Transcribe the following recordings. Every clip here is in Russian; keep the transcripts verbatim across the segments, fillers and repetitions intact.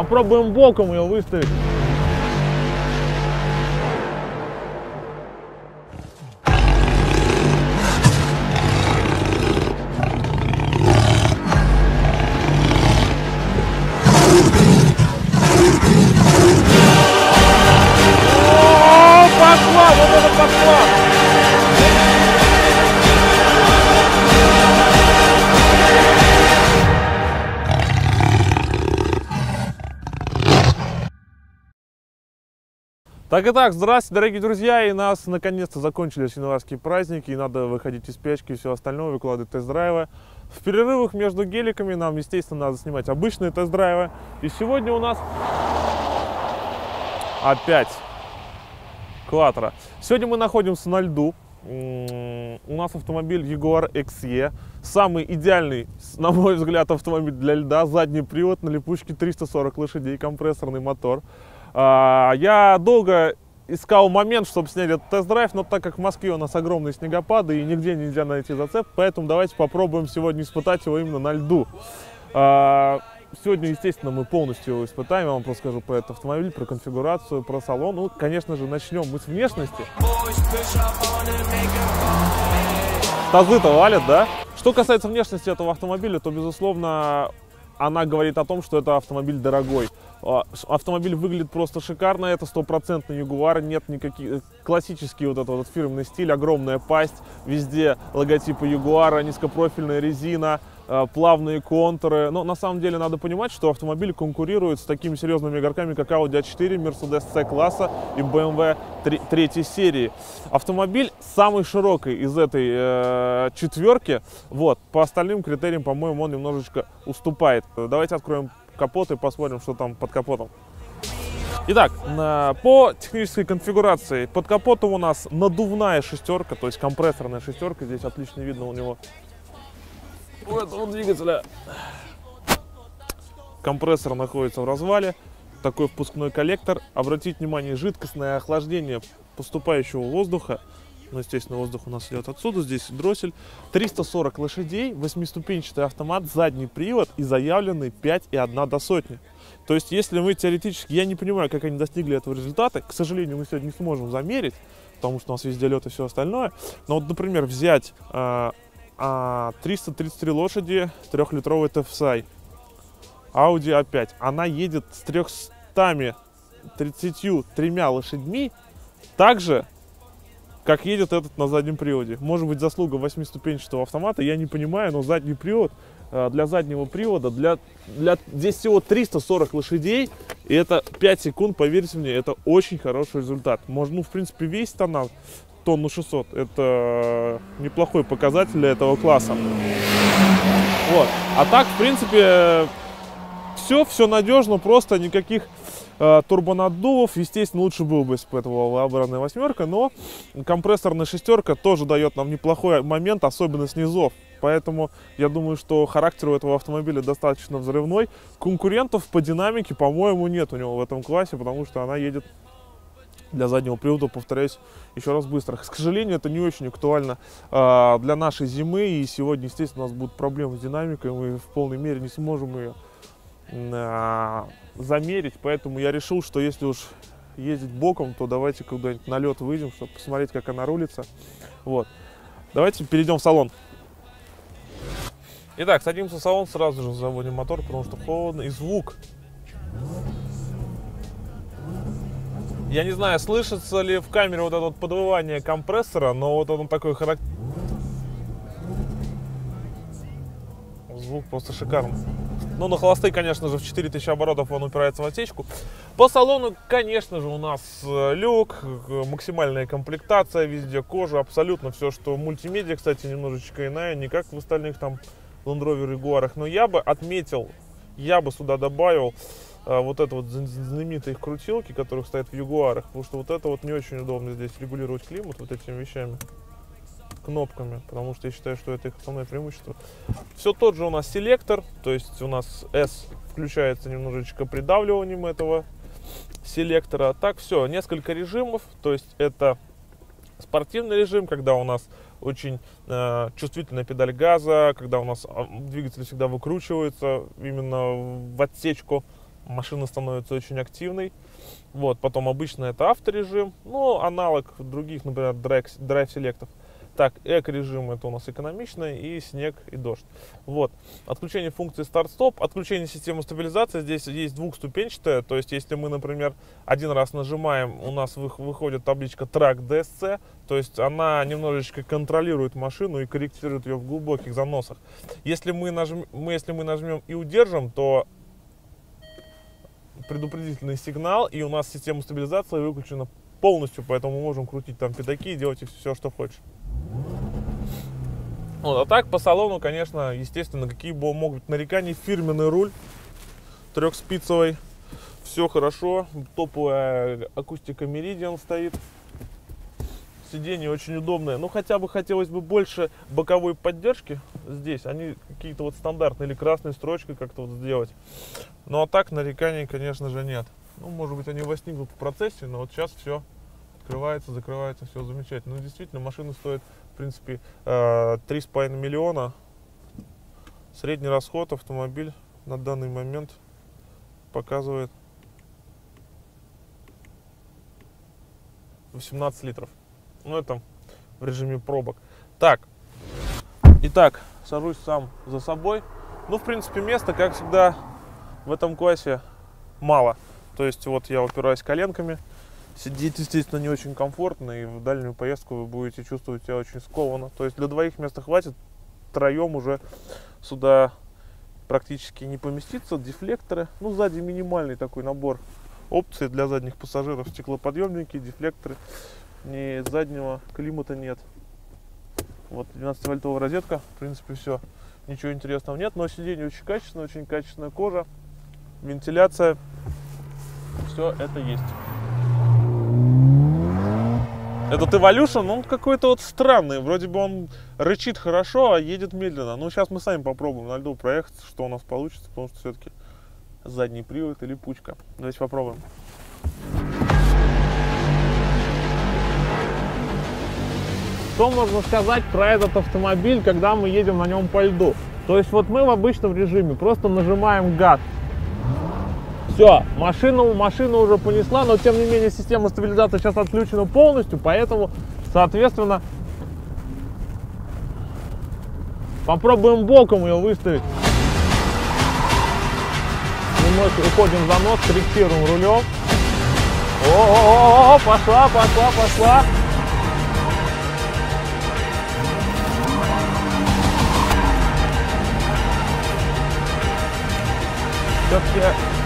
Попробуем боком ее выставить. О, пошла, вот это пошла! Так и так, здравствуйте, дорогие друзья, и нас наконец-то закончились январские праздники, и надо выходить из печки и все остальное, выкладывать тест-драйвы. В перерывах между геликами нам, естественно, надо снимать обычные тест-драйвы. И сегодня у нас опять Quattro. Сегодня мы находимся на льду. У нас автомобиль Jaguar икс и, самый идеальный, на мой взгляд, автомобиль для льда. Задний привод на липучке, триста сорок лошадей, компрессорный мотор. Я долго искал момент, чтобы снять этот тест-драйв, но так как в Москве у нас огромные снегопады и нигде нельзя найти зацеп, поэтому давайте попробуем сегодня испытать его именно на льду. Сегодня, естественно, мы полностью его испытаем, я вам просто скажу про этот автомобиль, про конфигурацию, про салон. Ну, конечно же, начнем мы с внешности. Тазы-то валят, да? Что касается внешности этого автомобиля, то, безусловно, она говорит о том, что это автомобиль дорогой. Автомобиль выглядит просто шикарно, это стопроцентный Jaguar, нет никаких, классический вот этот вот фирменный стиль, огромная пасть, везде логотипы Jaguar, низкопрофильная резина, плавные контуры. Но на самом деле надо понимать, что автомобиль конкурирует с такими серьезными игроками, как Audi а четыре, Mercedes C-класса и бэ эм вэ третьей серии. Автомобиль самый широкий из этой э, четверки. Вот, по остальным критериям, по-моему, он немножечко уступает. Давайте откроем капот и посмотрим, что там под капотом. Итак, по технической конфигурации под капотом у нас надувная шестерка, то есть компрессорная шестерка. Здесь отлично видно у него у этого двигателя. Компрессор находится в развале. Такой впускной коллектор. Обратите внимание, жидкостное охлаждение поступающего воздуха. Ну, естественно, воздух у нас идет отсюда. Здесь дроссель. триста сорок лошадей, восьмиступенчатый автомат, задний привод и заявленный пять и одна до сотни. То есть, если мы теоретически, я не понимаю, как они достигли этого результата. К сожалению, мы сегодня не сможем замерить, потому что у нас везде лед и все остальное. Но вот, например, взять э, э, триста тридцать три лошади, трехлитровый ти эф эс ай, Audi а пять. Она едет с тремястами тридцатью тремя лошадьми так же, как едет этот на заднем приводе. Может быть, заслуга восьмиступенчатого автомата, я не понимаю, но задний привод, для заднего привода, для, для, здесь всего триста сорок лошадей, и это пять секунд, поверьте мне, это очень хороший результат. Может, ну, в принципе, весит она тонну шестьсот, это неплохой показатель для этого класса. Вот. А так, в принципе, все, все надежно, просто никаких турбонаддувов. Естественно, лучше было бы, если бы это была лабораторная восьмерка, но компрессорная шестерка тоже дает нам неплохой момент, особенно с низов. Поэтому я думаю, что характер у этого автомобиля достаточно взрывной. Конкурентов по динамике, по-моему, нет у него в этом классе, потому что она едет для заднего привода, повторяюсь, еще раз быстро. К сожалению, это не очень актуально э, для нашей зимы, и сегодня, естественно, у нас будут проблемы с динамикой, мы в полной мере не сможем ее замерить, поэтому я решил, что если уж ездить боком, то давайте куда-нибудь на лед выйдем, чтобы посмотреть, как она рулится. Вот. Давайте перейдем в салон. Итак, садимся в салон, сразу же заводим мотор, потому что холодно. И звук. Я не знаю, слышится ли в камере вот это вот подвывание компрессора, но вот он такой характерный. Звук просто шикарный. Ну, на холостые, конечно же, в четыре тысячи оборотов он упирается в отсечку. По салону, конечно же, у нас люк, максимальная комплектация, везде кожа, абсолютно все, что мультимедиа, кстати, немножечко иная, не как в остальных там Land Rover, Jaguar. Но я бы отметил, я бы сюда добавил а, вот это вот знаменитые крутилки, которые стоят в Jaguar, потому что вот это вот не очень удобно здесь регулировать климат вот этими вещами. Кнопками, потому что я считаю, что это их основное преимущество. Все тот же у нас селектор, то есть у нас S включается немножечко придавливанием этого селектора. Так, все, несколько режимов, то есть это спортивный режим, когда у нас очень э, чувствительная педаль газа, когда у нас двигатель всегда выкручивается именно в отсечку машина становится очень активной. Вот, потом обычно это авторежим, ну, аналог других, например, драйв-селектов. Так, эко-режим это у нас экономичный, и снег, и дождь. Вот. Отключение функции старт-стоп, отключение системы стабилизации. Здесь есть двухступенчатое, то есть если мы, например, один раз нажимаем, у нас выходит табличка Track ди эс си, то есть она немножечко контролирует машину и корректирует ее в глубоких заносах. Если мы нажмем, если мы нажмем и удержим, то предупредительный сигнал, и у нас система стабилизации выключена полностью, поэтому мы можем крутить там пятаки и делать все, что хочешь. Вот, а так по салону, конечно, естественно, какие бы могут быть нарекания. Фирменный руль трехспицевый, все хорошо, топовая акустика Meridian стоит, сиденье очень удобное. Ну, хотя бы хотелось бы больше боковой поддержки здесь, они какие-то вот стандартные или красной строчкой как-то вот сделать. Ну, а так нареканий, конечно же, нет. Ну, может быть, они возникнут в процессе, но вот сейчас все открывается, закрывается, все замечательно. Ну, действительно, машина стоит, в принципе, три с половиной миллиона. Средний расход автомобиль на данный момент показывает восемнадцать литров. Ну, это в режиме пробок. Так, итак, сажусь сам за собой. Ну, в принципе, места, как всегда, в этом классе мало. То есть, вот я упираюсь коленками. Сидеть, естественно, не очень комфортно, и в дальнюю поездку вы будете чувствовать себя очень скованно. То есть для двоих места хватит, втроем уже сюда практически не поместится. Дефлекторы, ну, сзади минимальный такой набор опций для задних пассажиров. Стеклоподъемники, дефлекторы, ни заднего климата нет. Вот двенадцативольтовая розетка, в принципе, все, ничего интересного нет, но сиденье очень качественное, очень качественная кожа, вентиляция, все это есть. Этот Evolution, он какой-то вот странный. Вроде бы он рычит хорошо, а едет медленно. Ну, сейчас мы сами попробуем на льду проехать, что у нас получится, потому что все-таки задний привод или пучка. Давайте попробуем. Что можно сказать про этот автомобиль, когда мы едем на нем по льду? То есть вот мы в обычном режиме просто нажимаем газ. Все, машину, машину уже понесла, но тем не менее система стабилизации сейчас отключена полностью, поэтому, соответственно, попробуем боком ее выставить. Немножко уходим в занос, корректируем рулем. О-о-о, пошла, пошла, пошла. Все-таки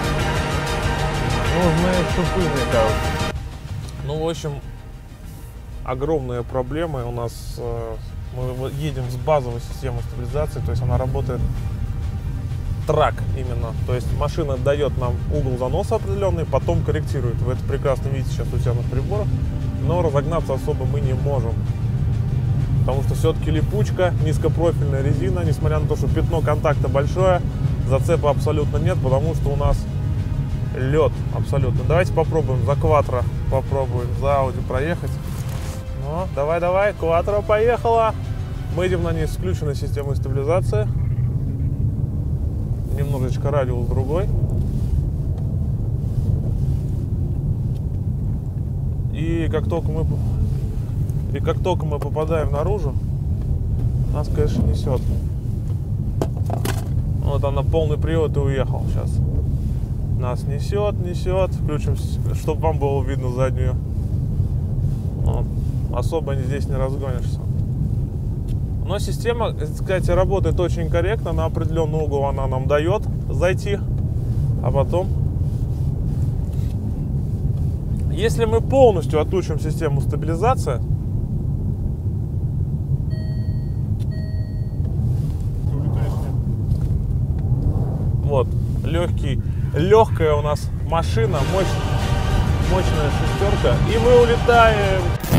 нужны шипы, мне кажется. Ну, в общем, огромные проблемы у нас. Мы едем с базовой системой стабилизации, то есть она работает трак именно. То есть машина дает нам угол заноса определенный, потом корректирует. Вы это прекрасно видите сейчас у себя на приборах. Но разогнаться особо мы не можем. Потому что все-таки липучка, низкопрофильная резина, несмотря на то, что пятно контакта большое, зацепа абсолютно нет, потому что у нас лед абсолютно. Давайте попробуем за Quattro, попробуем за Audi проехать. Ну, давай, давай, Quattro поехала. Мы едем на ней с включенной системой стабилизации. Немножечко радиус другой. И как только мы, и как только мы попадаем наружу, нас, конечно, несет. Вот она, полный привод и уехал сейчас. Нас несет, несет. Включим, чтобы вам было видно заднюю. Вот. Особо здесь не разгонишься. Но система, кстати, работает очень корректно. На определенный угол она нам дает зайти. А потом, если мы полностью отключим систему стабилизации, вот, легкий, легкая у нас машина, мощь, мощная шестерка, и мы улетаем.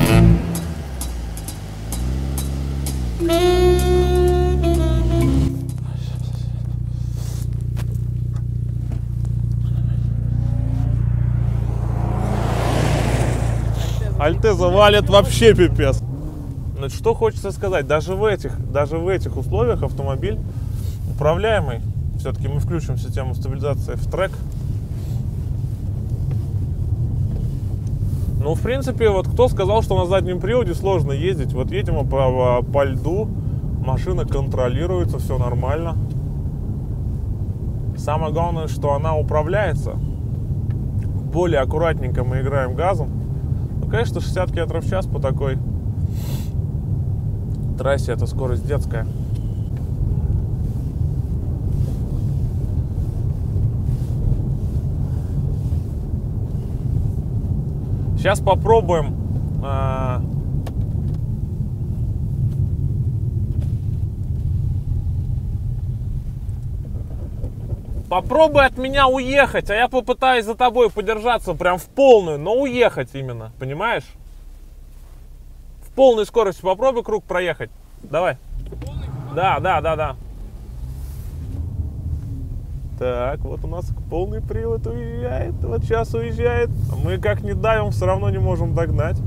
Альтеза валит вообще пипец. Значит, что хочется сказать, даже в этих, даже в этих условиях автомобиль управляемый. Все-таки мы включим систему стабилизации в трек. Ну, в принципе, вот кто сказал, что на заднем приводе сложно ездить? Вот едем по, по льду, машина контролируется, все нормально. Самое главное, что она управляется. Более аккуратненько мы играем газом. Ну, конечно, шестьдесят километров в час по такой трассе это скорость детская. Сейчас попробуем э, попробуй от меня уехать, а я попытаюсь за тобой подержаться прям в полную, но уехать именно, понимаешь? В полной скорости попробуй круг проехать. Давай. Да, да, да, да. Так, вот у нас полный привод уезжает. Вот сейчас уезжает. Мы как не давим, все равно не можем догнать.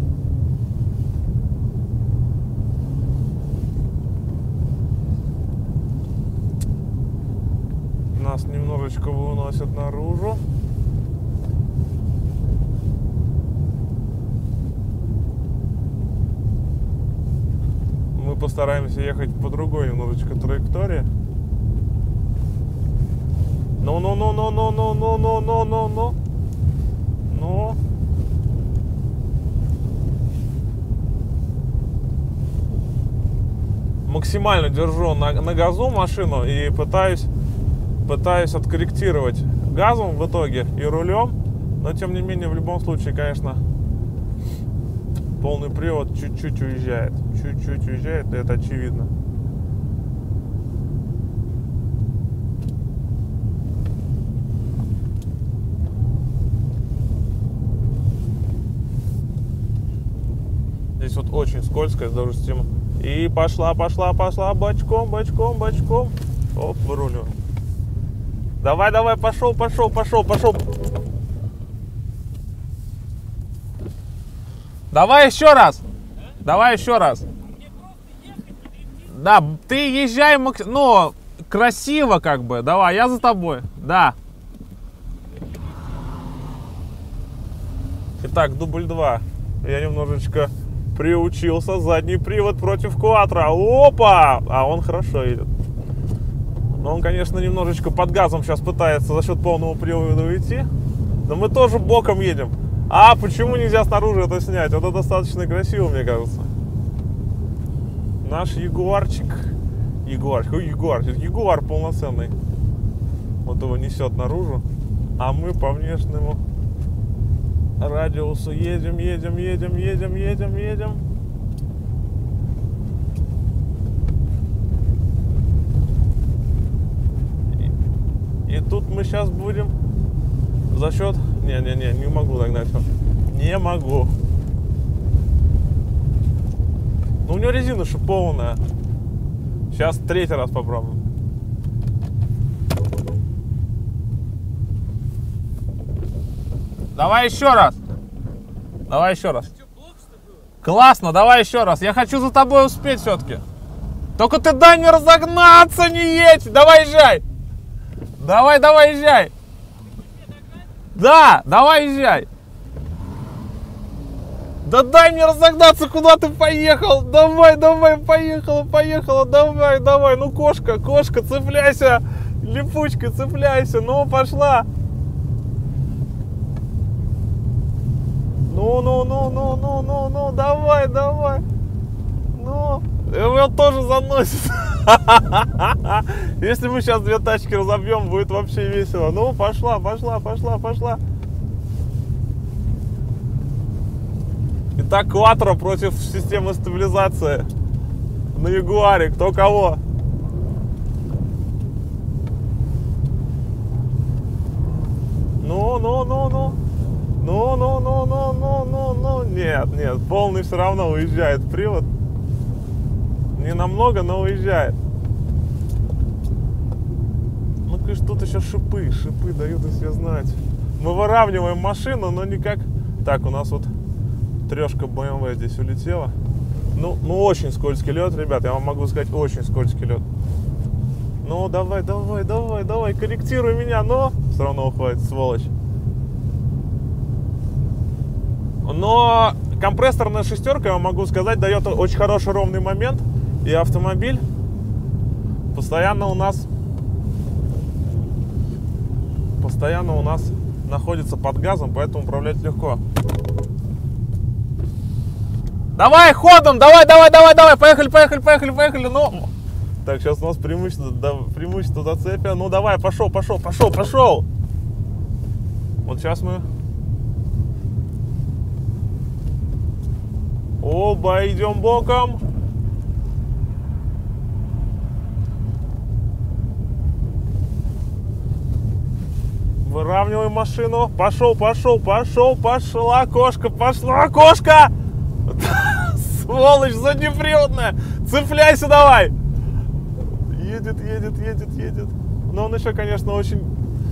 Нас немножечко выносят наружу. Мы постараемся ехать по другой немножечко траектории. Ну, ну, ну, ну, ну, ну, ну, ну, ну, ну, ну. Ну. Максимально держу на, на газу машину и пытаюсь, пытаюсь откорректировать газом в итоге и рулем. Но тем не менее, в любом случае, конечно, полный привод чуть-чуть уезжает. Чуть-чуть уезжает, и это очевидно. Здесь вот очень скользко, даже система. И пошла, пошла, пошла, бочком, бочком, бочком. Оп, выруливаем. Давай, давай, пошел, пошел, пошел, пошел. Давай еще раз. Давай еще раз. Да, ты езжай, ну, красиво как бы. Давай, я за тобой. Да. Итак, дубль два. Я немножечко приучился. Задний привод против квадро. Опа! А он хорошо едет. Но он, конечно, немножечко под газом сейчас пытается за счет полного привода уйти. Но мы тоже боком едем. А почему нельзя снаружи это снять? Это достаточно красиво, мне кажется. Наш ягуарчик. Ягуарчик. Ой, ягуар. Ягуар полноценный. Вот его несет наружу. А мы по внешнему радиусу едем, едем, едем, едем, едем, едем. И, и тут мы сейчас будем за счет... Не-не-не, не могу догнать. Не могу. Ну, у него резина шипованная. Сейчас третий раз попробуем. Давай еще раз. Давай еще раз. Классно, давай еще раз. Я хочу за тобой успеть все-таки. Только ты дай мне разогнаться, не едь. Давай езжай. Давай, давай езжай. Да, давай езжай. Да дай мне разогнаться, куда ты поехал. Давай, давай, поехала, поехала. Давай, давай. Ну, кошка, кошка, цепляйся. Липучка, цепляйся. Ну, пошла. Ну, ну, ну, ну, ну, ну, ну, давай, давай. Ну, его тоже заносит. Если мы сейчас две тачки разобьем, будет вообще весело. Ну, пошла, пошла, пошла, пошла. Итак, квадро против системы стабилизации на Ягуаре. Кто кого? Ну, ну, ну, ну. Ну, ну, ну, ну, ну, ну, ну. Нет, нет, полный все равно уезжает привод. Не намного, но уезжает. Ну, конечно, тут еще шипы. Шипы дают о себе знать. Мы выравниваем машину, но никак... Так, у нас вот трешка бэ эм вэ здесь улетела. Ну, ну, очень скользкий лед, ребят. Я вам могу сказать, очень скользкий лед. Ну, давай, давай, давай, давай, корректируй меня. Но все равно уходит, сволочь. Но компрессорная шестерка, я вам могу сказать, дает очень хороший ровный момент. И автомобиль постоянно у нас постоянно у нас находится под газом, поэтому управлять легко. Давай ходом, давай, давай, давай, давай, поехали, поехали, поехали, поехали, ну. Так, сейчас у нас преимущество, да, преимущество зацепия. Ну давай, пошел, пошел, пошел, пошел. Вот сейчас мы оба идем боком. Выравниваем машину. Пошел, пошел, пошел, пошла кошка, пошла кошка. Сволочь заднеприводная. Цепляйся давай. Едет, едет, едет, едет. Но он еще, конечно, очень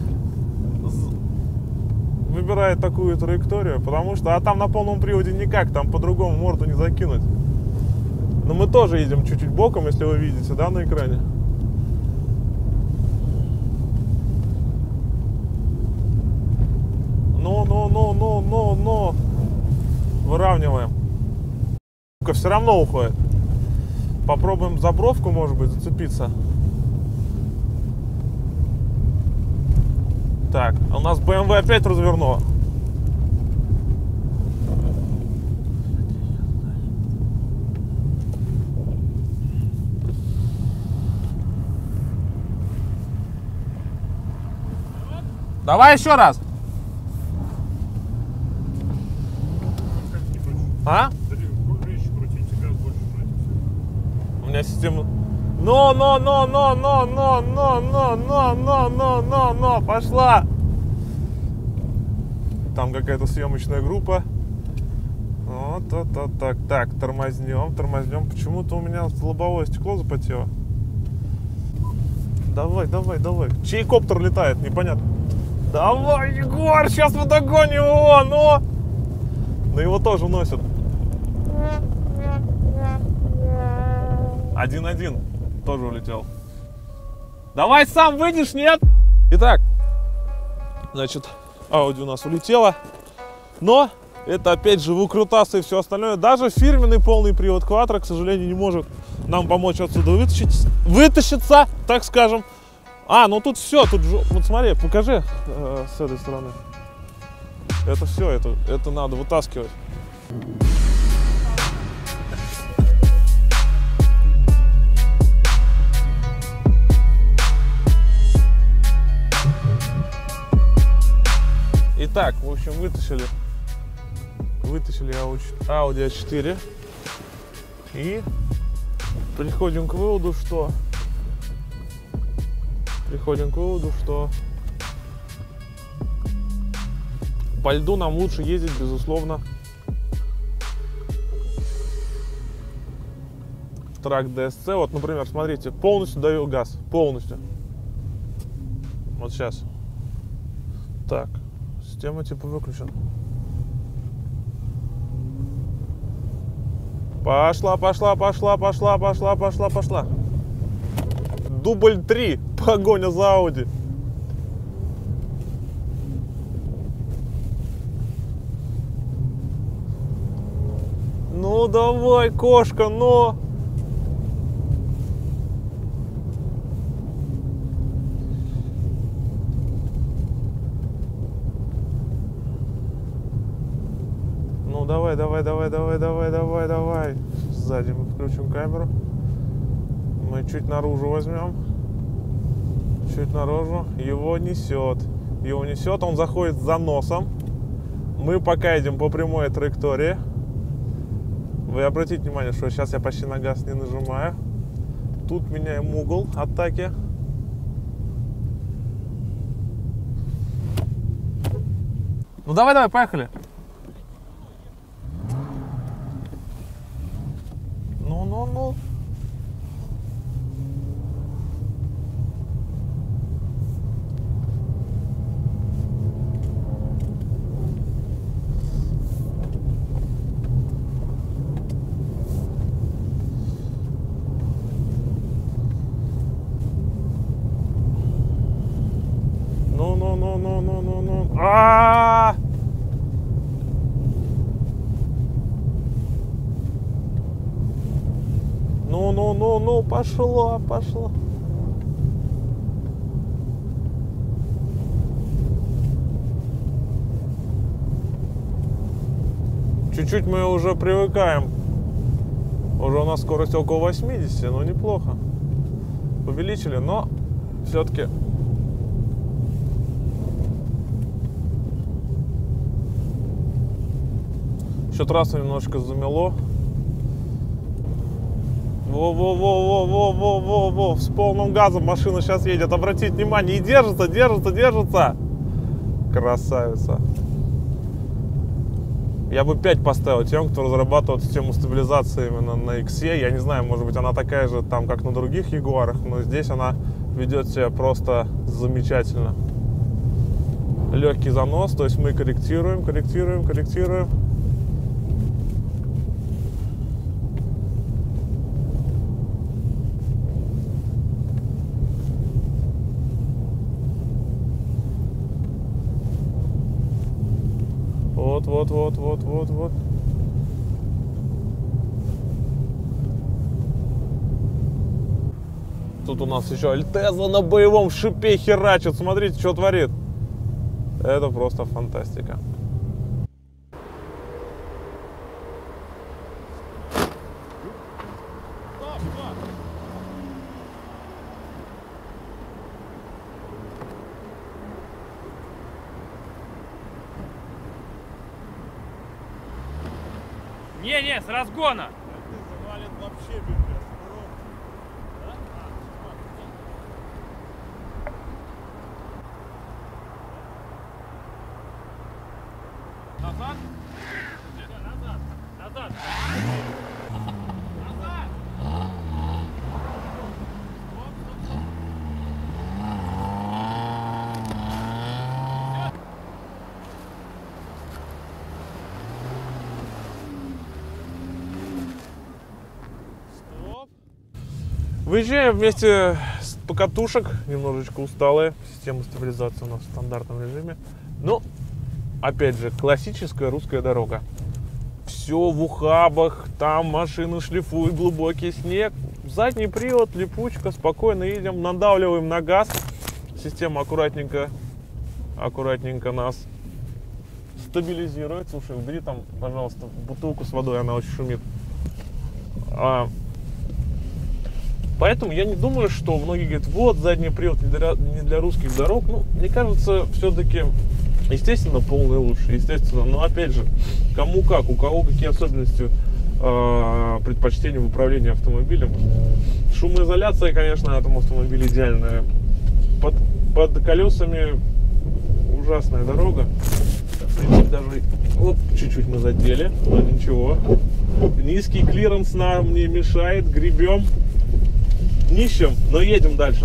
выбирает такую траекторию, потому что, а там на полном приводе никак, там по-другому морду не закинуть. Но мы тоже едем чуть-чуть боком, если вы видите, да, на экране. Ну, ну, ну, ну, ну, ну. Выравниваем. Все равно уходит. Попробуем за бровку, может быть, зацепиться. Так, у нас бэ эм вэ опять развернуло. Давай еще раз. А? У меня система... Но, но, но, но, но, но, но, но, но, но, но, но, но, пошла. Там какая-то съемочная группа. Вот, вот, вот, так, так, тормознем, тормознем. Почему-то у меня лобовое стекло запотело. Давай, давай, давай. Чей коптер летает, непонятно. Давай, Егор, сейчас мы догоним его, ну. Но его тоже носят. Один-один. Тоже улетел. Давай сам выйдешь, нет? Итак, значит, Audi у нас улетела. Но это опять же выкрутасы и все остальное. Даже фирменный полный привод Quattro, к сожалению, не может нам помочь отсюда вытащить, вытащиться, так скажем. А, ну тут все, тут же, вот смотри, покажи э, с этой стороны. Это все, это, это надо вытаскивать. Итак, в общем, вытащили, вытащили Audi а четыре и приходим к выводу, что приходим к выводу, что по льду нам лучше ездить, безусловно, в трак ди эс си. Вот, например, смотрите, полностью даю газ, полностью. Вот сейчас. Так. Система типа выключена. Пошла, пошла, пошла, пошла, пошла, пошла, пошла. Дубль три. Погоня за Audi. Ну давай, кошка, ну. Давай, давай, давай, давай, давай, давай, давай. Сзади мы включим камеру. Мы чуть наружу возьмем. Чуть наружу. Его несет. Его несет, он заходит за носом. Мы пока идем по прямой траектории. Вы обратите внимание, что сейчас я почти на газ не нажимаю. Тут меняем угол атаки. Ну давай, давай, поехали. Ну, ну, ну. Ну, ну, ну, ну, ну, ну, ну. А-а-а! Ну, ну, ну, ну, пошло, пошло. Чуть-чуть мы уже привыкаем. Уже у нас скорость около восьмидесяти, но неплохо. Увеличили, но все-таки еще трассу немножко замело. Во-во-во-во-во-во-во-во, с полным газом машина сейчас едет. Обратите внимание, и держится, держится, держится. Красавица. Я бы пять поставил тем, кто разрабатывает систему стабилизации именно на икс и. Я не знаю, может быть, она такая же там, как на других Ягуарах, но здесь она ведет себя просто замечательно. Легкий занос, то есть мы корректируем, корректируем, корректируем. Вот, вот, вот, вот, вот, вот. Тут у нас еще Альтеза на боевом шипе херачит. Смотрите, что творит. Это просто фантастика. Не-не, с разгона! Завалит вообще пипец. Назад? Назад! Назад! Назад! Выезжаем вместе с покатушек, немножечко усталые. Система стабилизации у нас в стандартном режиме. Но, опять же, классическая русская дорога. Все в ухабах, там машины шлифуют, глубокий снег. Задний привод, липучка, спокойно едем, надавливаем на газ. Система аккуратненько, аккуратненько нас стабилизирует. Слушай, убери там, пожалуйста, бутылку с водой, она очень шумит. А, Поэтому я не думаю, что многие говорят, вот, задний привод не для, не для русских дорог. Ну, мне кажется, все-таки, естественно, полный лучше, естественно. Но, опять же, кому как, у кого какие особенности э, предпочтения в управлении автомобилем. Шумоизоляция, конечно, на этом автомобиле идеальная. Под, под колесами ужасная дорога. Даже, оп, чуть-чуть мы задели, но ничего. Низкий клиренс нам не мешает, гребем. Нищим, но едем дальше.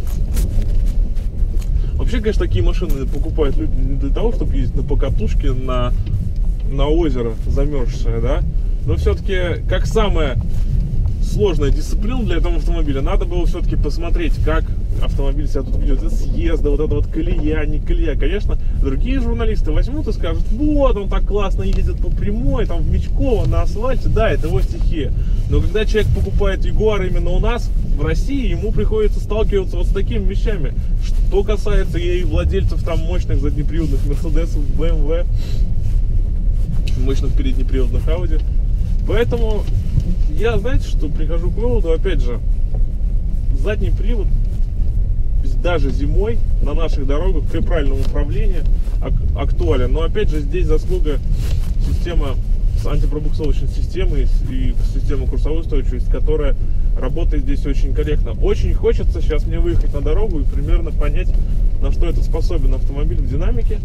Вообще, конечно, такие машины покупают люди не для того, чтобы ездить на покатушке на, на озеро замерзшее, да? Но все-таки, как самая сложная дисциплина для этого автомобиля, надо было все-таки посмотреть, как автомобиль себя тут ведет. Это съезда, вот это вот колея, не колея. Конечно, другие журналисты возьмут и скажут, вот, он так классно едет по прямой, там в Мечково, на асфальте. Да, это его стихия. Но когда человек покупает Ягуар именно у нас, в России, ему приходится сталкиваться вот с такими вещами. Что касается и владельцев там мощных заднеприводных Мерседесов, бэ эм вэ, мощных переднеприводных Ауди. Поэтому я, знаете, что прихожу к выводу, опять же, задний привод даже зимой на наших дорогах при правильном управлении актуален. Но опять же, здесь заслуга системы с антипробуксовочной системой и системы курсовой устойчивости, которая работает здесь очень корректно. Очень хочется сейчас мне выехать на дорогу и примерно понять, на что это способен автомобиль в динамике.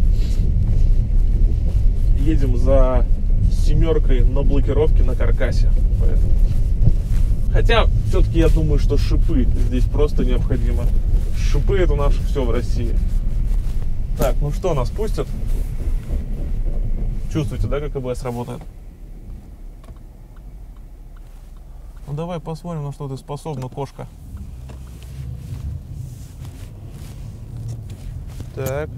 Едем за семеркой на блокировке на каркасе. Поэтому. Хотя, все-таки я думаю, что шипы здесь просто необходимо. Шипы — это наше все в России. Так, ну что, нас пустят? Чувствуете, да, как АБС работает? Ну давай посмотрим, на что ты способна, кошка. Так.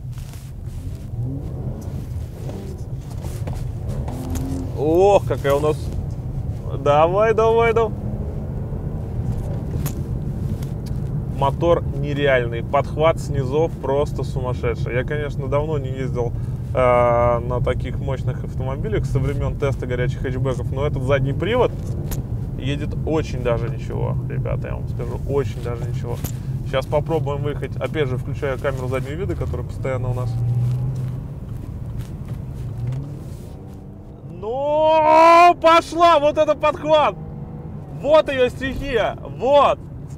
Ох, какая у нас... Давай, давай, давай. мотор нереальный, подхват снизов просто сумасшедший. Я, конечно, давно не ездил э, на таких мощных автомобилях со времен теста горячих хэтчбеков, но этот задний привод едет очень даже ничего, ребята, я вам скажу, очень даже ничего. Сейчас попробуем выехать, опять же, включая камеру заднего вида, которая постоянно у нас. Ну, пошла, вот это подхват! Вот ее стихия, вот!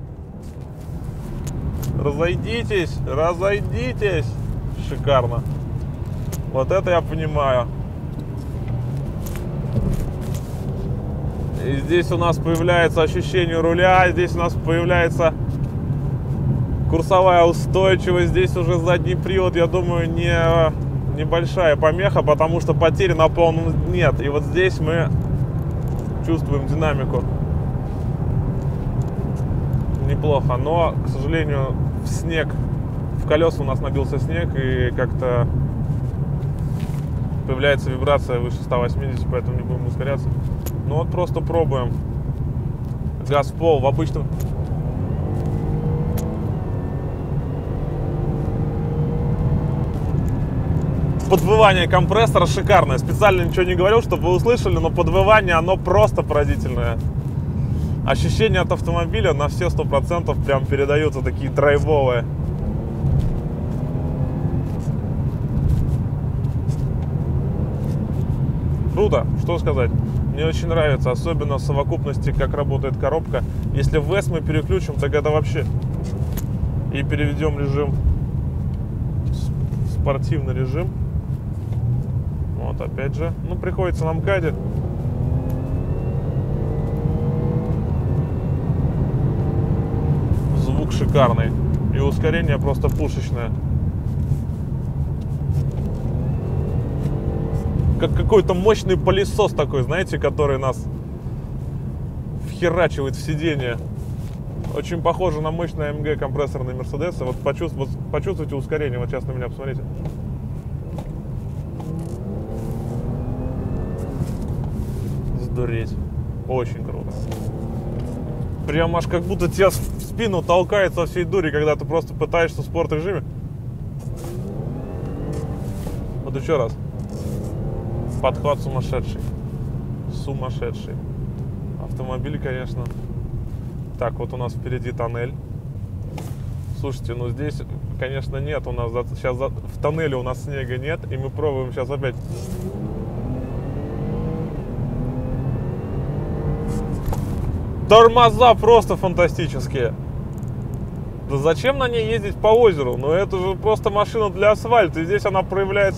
Разойдитесь, разойдитесь! Шикарно. Вот это я понимаю. И здесь у нас появляется ощущение руля, здесь у нас появляется курсовая устойчивость, здесь уже задний привод, я думаю, не небольшая помеха, потому что потери на полном нет. И вот здесь мы чувствуем динамику. Неплохо, но, к сожалению, в снег, в колеса у нас набился снег, и как-то появляется вибрация выше ста восьмидесяти, поэтому не будем ускоряться. Ну вот просто пробуем. Газ в пол в обычном. Подвывание компрессора шикарное. Специально ничего не говорил, чтобы вы услышали, но подвывание, оно просто поразительное. Ощущения от автомобиля на все сто процентов прям передаются, такие драйвовые. Круто, что сказать. Мне очень нравится, особенно в совокупности, как работает коробка. Если в эс мы переключим, так это вообще... И переведем режим в спортивный режим. Вот, опять же. Ну, приходится на МКАДе. Звук шикарный. И ускорение просто пушечное. Как какой-то мощный пылесос такой, знаете, который нас вхерачивает в сиденье. Очень похоже на мощный эй эм джи компрессорный Мерседес. Вот, почувств... вот почувствуйте ускорение. Вот сейчас на меня посмотрите. Сдуреть. Очень круто. Прям аж как будто тебя в спину толкает со всей дури, когда ты просто пытаешься в спорт-режиме. Вот еще раз. Подхват сумасшедший. Сумасшедший. Автомобиль, конечно. Так, вот у нас впереди тоннель. Слушайте, ну здесь, конечно, нет у нас... Сейчас в тоннеле у нас снега нет. И мы пробуем сейчас опять... Тормоза просто фантастические. Да зачем на ней ездить по озеру? Ну это же просто машина для асфальта. И здесь она проявляется...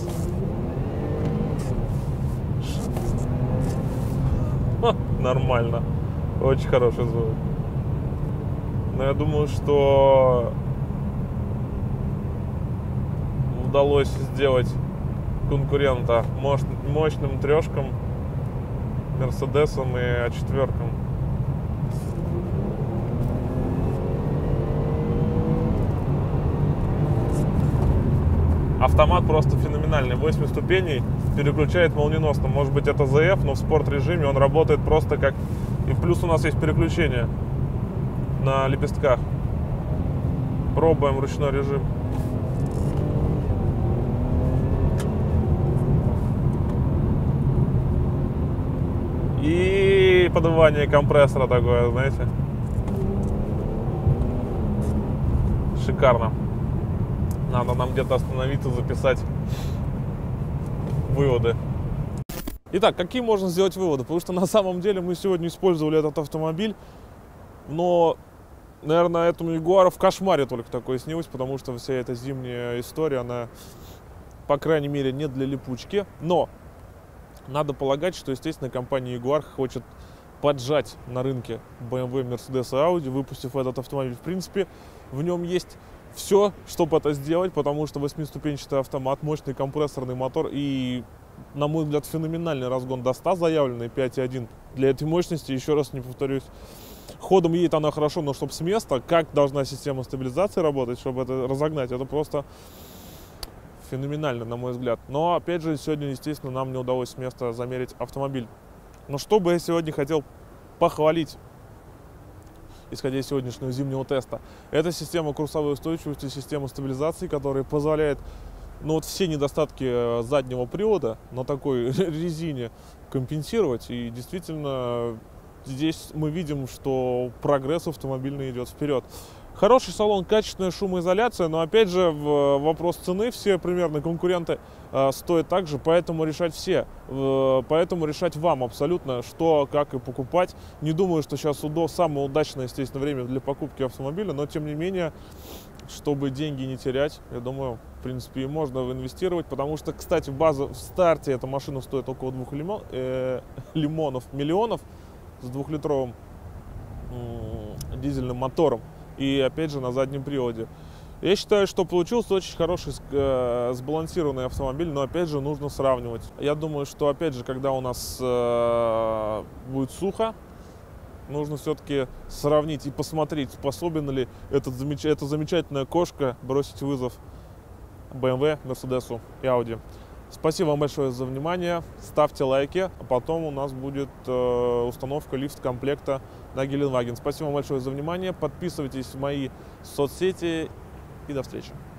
Нормально. Очень хороший звук. Но я думаю, что удалось сделать конкурента мощным трешкам, Мерседесом и а четыре. Автомат просто феноменальный. восемь ступеней, переключает молниеносно. Может быть, это зэ эф, но в спорт-режиме он работает просто как... И плюс у нас есть переключение на лепестках. Пробуем ручной режим. И подвывание компрессора такое, знаете. Шикарно. Надо нам где-то остановиться, записать выводы. Итак, какие можно сделать выводы? Потому что на самом деле мы сегодня использовали этот автомобиль, но, наверное, этому Ягуару в кошмаре только такое снилось, потому что вся эта зимняя история, она, по крайней мере, не для липучки. Но надо полагать, что, естественно, компания Jaguar хочет поджать на рынке бэ эм вэ, Mercedes и Audi, выпустив этот автомобиль. В принципе, в нем есть все, чтобы это сделать, потому что восьмиступенчатый автомат, мощный компрессорный мотор и, на мой взгляд, феноменальный разгон до ста заявленный, пять и один. Для этой мощности, еще раз не повторюсь, ходом едет она хорошо, но чтобы с места, как должна система стабилизации работать, чтобы это разогнать, это просто феноменально, на мой взгляд. Но, опять же, сегодня, естественно, нам не удалось с места замерить автомобиль. Но что бы я сегодня хотел похвалить? исходя из сегодняшнего зимнего теста. Это система курсовой устойчивости, система стабилизации, которая позволяет ну, вот все недостатки заднего привода на такой резине компенсировать. И действительно, здесь мы видим, что прогресс автомобильный идет вперед. Хороший салон, качественная шумоизоляция, но опять же в вопрос цены все примерно конкуренты э, стоят также, поэтому решать все, э, поэтому решать вам абсолютно, что, как и покупать. Не думаю, что сейчас УДО самое удачное, естественно, время для покупки автомобиля, но тем не менее, чтобы деньги не терять, я думаю, в принципе, и можно инвестировать, потому что, кстати, база в старте эта машина стоит около двух лимон, э, лимонов, миллионов с двухлитровым э, дизельным мотором. И опять же на заднем приводе. Я считаю, что получился очень хороший э, сбалансированный автомобиль, но опять же нужно сравнивать. Я думаю, что опять же, когда у нас э, будет сухо, нужно все-таки сравнить и посмотреть, способен ли этот замеч... эта замечательная кошка бросить вызов бэ эм вэ, Мерседесу и Ауди. Спасибо вам большое за внимание. Ставьте лайки, а потом у нас будет э, установка лифт-комплекта на Геленваген. Спасибо вам большое за внимание. Подписывайтесь в мои соцсети и до встречи.